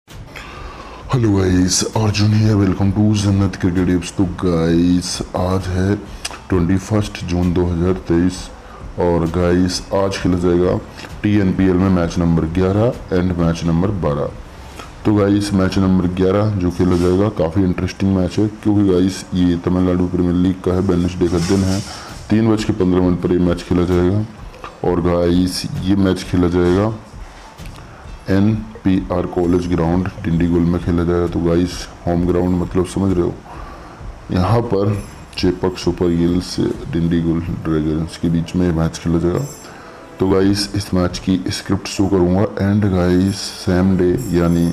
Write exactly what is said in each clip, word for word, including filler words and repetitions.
Hello guys, Arjun here, welcome to Jannat cricket tips. तो guys आज है ट्वेंटी फर्स्ट जून दो हज़ार तेईस और गाइस आज खेला जाएगा टी एन पी एल में मैच नंबर ग्यारह एंड मैच नंबर बारह। तो गाइस मैच नंबर ग्यारह जो खेला जाएगा काफ़ी इंटरेस्टिंग मैच है, क्योंकि गाइस ये तमिलनाडु प्रीमियर लीग का है, वेडनेसडे का दिन है, तीन बज के पंद्रह मिनट पर ये मैच खेला जाएगा। और गाइस ये मैच खेला जाएगा N P R college ground Dindigul में खेला जाएगा। तो गाइस होम ग्राउंड मतलब समझ रहे हो, यहाँ पर Chepauk super eagles Dindigul dragons के बीच में मैच खेला जाएगा। तो गाइस इस मैच की स्क्रिप्ट शो करूँगा एंड गाइस सेम डे यानी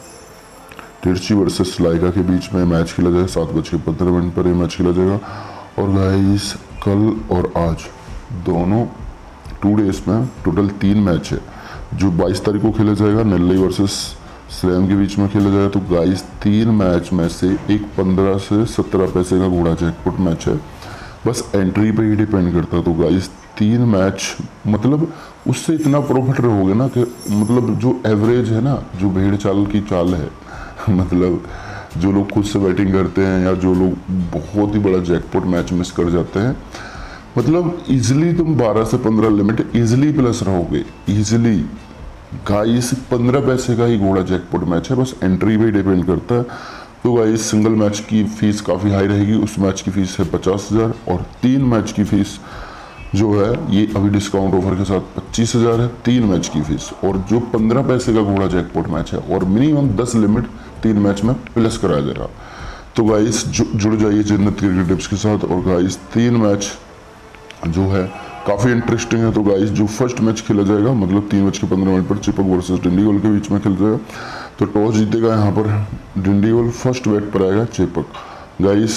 तिरची वर्सेस लाइका के बीच में मैच खेला जाएगा, सात बज के पंद्रह मिनट पर ये मैच खेला जाएगा। और गाइस कल और आज दोनों टू डेज में टोटल तीन मैच है जो बाईस तारीख को खेला जाएगा, नेल्लई वर्सेस स्लैम के बीच में खेला जाएगा। तो गाइस तीन मैच में से एक पंद्रह से सत्रह पैसे का घोड़ा जैकपॉट मैच है, बस एंट्री पे ही डिपेंड करता है। तो गाइस तीन मैच मतलब उससे इतना प्रॉफिट रहोगे ना कि मतलब जो एवरेज है ना, जो भेड़ चाल की चाल है मतलब जो लोग खुद से बैटिंग करते हैं या जो लोग बहुत ही बड़ा जैकपॉट मैच मिस कर जाते हैं, मतलब इजीली तुम बारह से पंद्रह लिमिट इजीली प्लस रहोगे इजीली। गाइस पंद्रह पैसे का ही घोड़ा जैकपॉट मैच है, बस एंट्री पे डिपेंड करता है। तो गाइस सिंगल मैच की फीस काफ़ी हाई रहेगी, उस मैच की फीस है पचास हज़ार और तीन मैच की फीस जो है ये अभी डिस्काउंट ऑफर के साथ पच्चीस हज़ार है तीन मैच की फीस। और जो पंद्रह पैसे का घोड़ा जैकपॉट मैच है और मिनिमम दस लिमिट तीन मैच में प्लस कराया जाएगा। तो गाइस जुड़ जाइए जन्नत क्रिकेट टिप्स के साथ। और गाइस तीन मैच जो है काफ़ी इंटरेस्टिंग है। तो गाइस जो फर्स्ट मैच खेला जाएगा मतलब तीन बज के पंद्रह मिनट पर चेपक वर्सेस डिंडीगुल के बीच में खेला जाएगा। तो टॉस जीतेगा यहाँ पर डिंडीगुल, फर्स्ट बैट पर आएगा चेपक। गाइस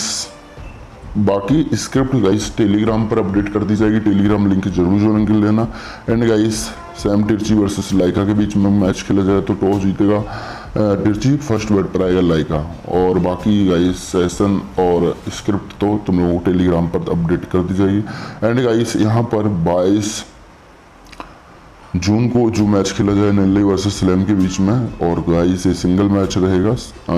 बाकी स्क्रिप्ट गाइस टेलीग्राम पर अपडेट कर दी जाएगी, टेलीग्राम लिंक जरूर ज्वाइन कर लेना। And guys same Trichy versus Lyca के बीच में मैच खेला जाएगा, तो टॉस जीतेगा तिरची, फर्स्ट बैट पर आएगा लाइका। और बाकी गाइस सेशन और स्क्रिप्ट तो तुम लोगों को टेलीग्राम पर अपडेट कर दी जाएगी। एंड गाइस यहाँ पर बाईस जून को जो मैच खेला जाए नेल्लई वर्सेस स्लैम के बीच में, और गाइस ये सिंगल मैच रहेगा,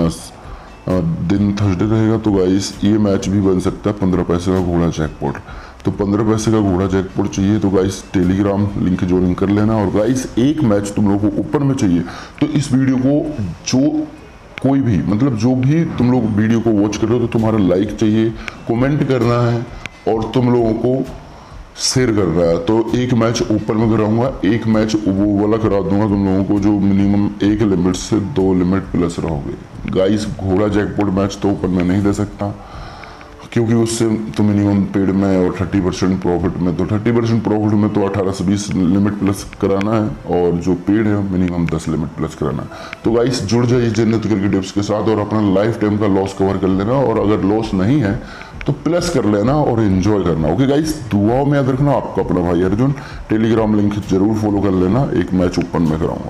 दिन थर्सडे रहेगा। तो गाइस ये मैच भी बन सकता है पंद्रह पैसे का घोड़ा जैकपॉट। तो पंद्रह पैसे का घोड़ा जैकपॉट चाहिए तो गाइस टेलीग्राम लिंक ज्वाइन कर लेना। और गाइस एक मैच तुम लोगों को ऊपर में चाहिए तो इस वीडियो को जो कोई भी मतलब जो भी तुम लोग वीडियो को वॉच कर रहे हो तो तुम्हारा लाइक चाहिए, कमेंट करना है और तुम लोगों को शेयर कर रहा है। तो एक मैच ऊपर में कराऊंगा, एक मैच वो वाला करा दूंगा तुम लोगों को जो मिनिमम एक लिमिट से दो लिमिट प्लस रहोगे। गाइस घोड़ा जैकपॉट मैच तो ऊपर में नहीं दे सकता क्योंकि उससे तो मिनिमम पेड में और थर्टी परसेंट प्रॉफिट में, तो थर्टी परसेंट प्रॉफिट में तो अठारह से बीस लिमिट प्लस कराना है और जो पेड है मिनिमम दस लिमिट प्लस कराना है। तो गाइस जुड़ जाइए जन्नत क्रिकेट टिप्स के साथ और अपना लाइफ टाइम का लॉस कवर कर लेना, और अगर लॉस नहीं है तो प्लस कर लेना और एंजॉय करना। ओके गाइस, दुआओं में याद रखना, आपका अपना भाई अर्जुन। टेलीग्राम लिंक जरूर फॉलो कर लेना, एक मैच ओपन में कराऊंगा।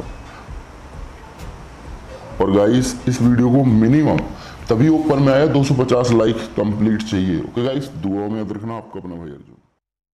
और गाइस इस वीडियो को मिनिमम तभी ऊपर में आया दो सौ पचास लाइक कंप्लीट चाहिए। ओके गाइस, दुआओं में याद रखना, आपका अपना भाई अर्जुन।